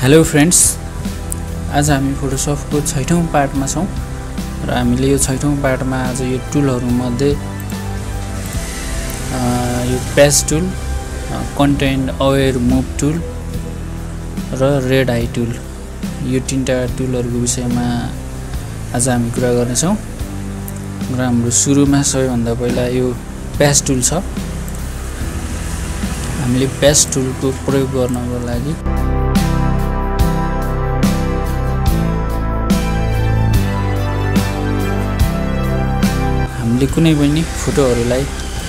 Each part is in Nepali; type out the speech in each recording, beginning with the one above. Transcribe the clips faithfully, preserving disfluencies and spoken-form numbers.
हेलो फ्रेंड्स, आज हामी फोटोशॉप को छैठौं पार्ट में छौं र हामीले यो छैठौं पार्ट में आज यो टुलहरु मध्ये यो page tool, content aware move tool र रेड आई टुल यो तीनटा टुलहरुको विषयमा आज हामी कुरा गर्ने छौं। र हाम्रो सुरुमा सबैभन्दा पहिला यो पेज टुल छ। हामीले पेज टुल को प्रयोग गर्नको लागि हामीले कुनै पनि फोटोहरुलाई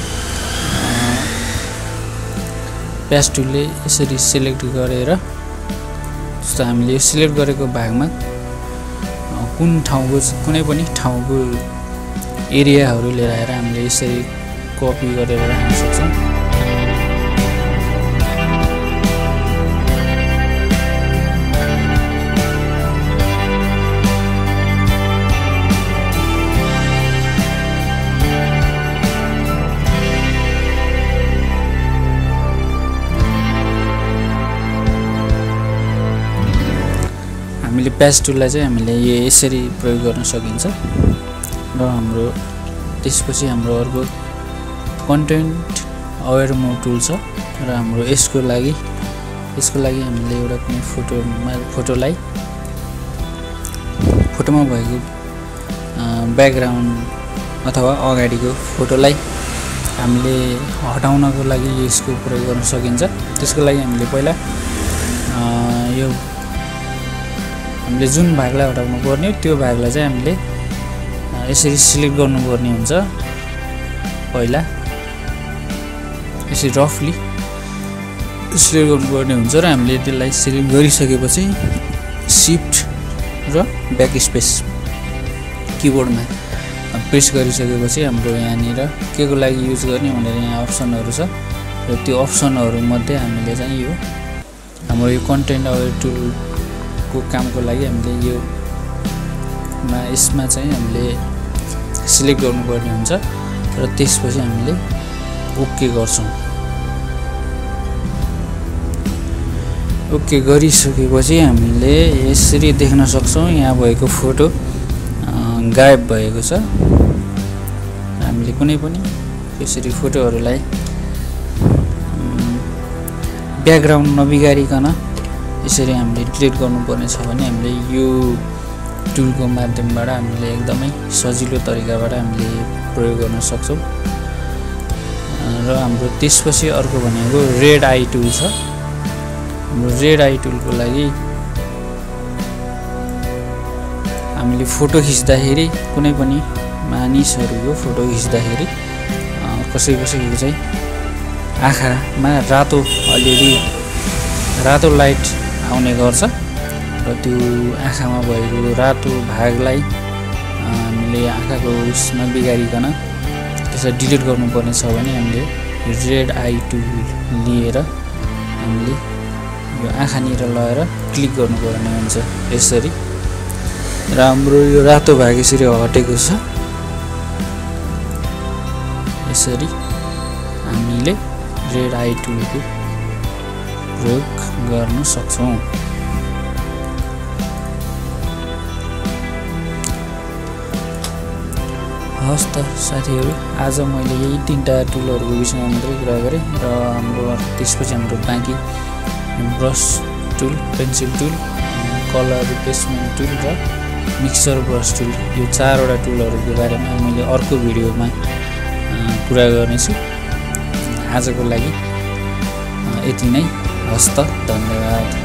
पेज टुलले यसरी सिलेक्ट गरेर, जस्तो हामीले सिलेक्ट गरेको भागमा कुन ठाउँको कुनै पनि ठाउँको एरियाहरु लिएर आएर हामीले यसरी कपी गरेर राख्न सक्छौं। हामीले पेज टुललाई चाहिँ हामीले यसरी प्रयोग गर्न सकिन्छ। र हाम्रो त्यसपछि हाम्रो अर्को कन्टेन्ट अवेयर मुभ टुल छ। र हाम्रो यसको लागि यसको लागि हामीले एउटा कुनै फोटोमा फोटोलाई फोटोमा भएको ब्याकग्राउन्ड अथवा अगाडिको फोटोलाई हामीले हटाउनको लागि यसको प्रयोग गर्न सकिन्छ। त्यसको लागि हामीले पहिला यो हामीले जुन भागलाई हटाउनु पर्ने त्यो भागलाई चाहिँ हामीले यसरी सिलेक्ट गर्नुपर्ने हुन्छ। पहिला यसरी रफली सिलेक्ट गर्नुपर्ने हुन्छ र हामीले त्यसलाई सिलेक्ट गरिसकेपछि शिफ्ट र ब्याक स्पेस किबोर्डमा प्रेस गरिसकेपछि हाम्रो यहाँनिर के को लागि युज गर्ने भनेर यहाँ अप्सनहरु छ। र त्यो अप्सनहरु मध्ये हामीले चाहिँ यो हाम्रो यो कन्टेन्ट अवेयर टुल को कामको लागि हामीले यो मा यसमा चाहिँ हामीले सिलेक्ट गर्नुपर्ने हुन्छ र त्यसपछि हामीले ओके गर्छौं। ओके गरिसकेपछि हामीले यसरी देख्न सक्छौं यहाँ भएको फोटो गायब भएको छ। हामीले कुनै पनि यसरी फोटोहरुलाई ब्याकग्राउन्ड नबिगारिकन यसरी हामीले डिलिट गर्नुपर्ने छ भने हामीले यो टुलको माध्यमबाट हामीले एकदमै सजिलो तरिकाबाट हामीले प्रयोग गर्न सक्छौं। र हाम्रो त्यसपछि अर्को भनेको रेड आई टुल छ। हाम्रो रेड आई टुलको लागि हामीले फोटो खिच्दाखेरि कुनै पनि मानिसहरुको फोटो खिच्दाखेरि कसै कसैको चाहिँ आँखामा रातो अलिअलि रातो लाइट आउने गर्छ र त्यो आँखामा भएको रातो भागलाई हामीले आँखाको उसमा बिगारिकन त्यसलाई डिलिट गर्नुपर्ने छ भने हामीले रेड आई टुल लिएर हामीले यो आँखानिर लगाएर क्लिक गर्नुपर्ने हुन्छ यसरी। र हाम्रो यो रातो भाग यसरी हटेको छ। यसरी हामीले रेड आई टुलको प्रयोग गर्न सक्छौं। हस् त साथीहरु, आज मैले यही तीनटा टुलहरुको विषयमा मात्रै कुरा गरे। र हाम्रो त्यसपछि हाम्रो बाँकी brush tool, pencil tool, colour replacement tool र मिक्सर ब्रश टुल यो चारवटा टुलहरुको बारेमा मैले अर्को भिडियोमा कुरा गर्नेछु। आजको लागि यति नै। हस्त, धन्यवाद।